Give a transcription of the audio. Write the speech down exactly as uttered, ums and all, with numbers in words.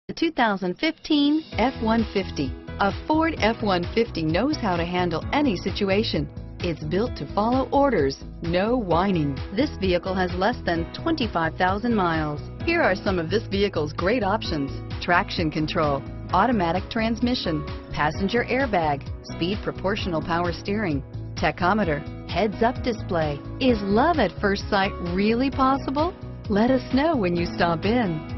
The two thousand fifteen F one fifty. A Ford F one fifty knows how to handle any situation. It's built to follow orders, no whining. This vehicle has less than twenty-five thousand miles. Here are some of this vehicle's great options: traction control, automatic transmission, passenger airbag, speed proportional power steering, tachometer, heads-up display. Is love at first sight really possible? Let us know when you stop in.